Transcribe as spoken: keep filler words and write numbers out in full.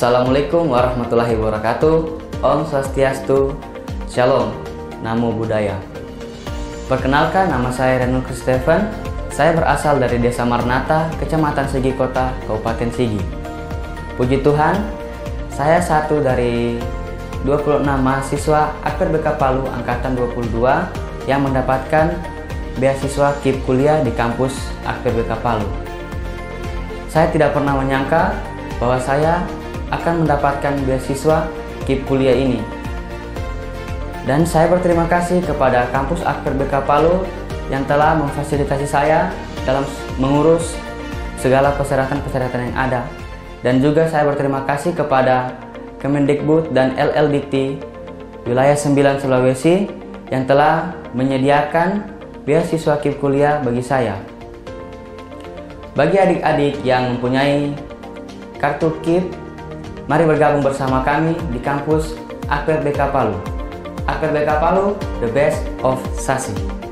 Assalamualaikum warahmatullahi wabarakatuh. Om Swastiastu, Shalom, Namo Buddhaya. Perkenalkan, nama saya Renul Kristeven. Saya berasal dari Desa Marnata, Kecamatan Sigi Kota, Kabupaten Sigi. Puji Tuhan, saya satu dari dua puluh enam mahasiswa Akper B K Palu Angkatan dua puluh dua yang mendapatkan beasiswa K I P kuliah di kampus Akper B K Palu. Saya tidak pernah menyangka bahwa saya akan mendapatkan beasiswa K I P kuliah ini. Dan saya berterima kasih kepada kampus Akper B K Palu yang telah memfasilitasi saya dalam mengurus segala persyaratan-persyaratan yang ada. Dan juga saya berterima kasih kepada Kemendikbud dan L L Dikti Wilayah sembilan Sulawesi yang telah menyediakan beasiswa K I P kuliah bagi saya. Bagi adik-adik yang mempunyai kartu K I P, mari bergabung bersama kami di kampus Akper B K Palu. Akper B K Palu, the best of Sasi.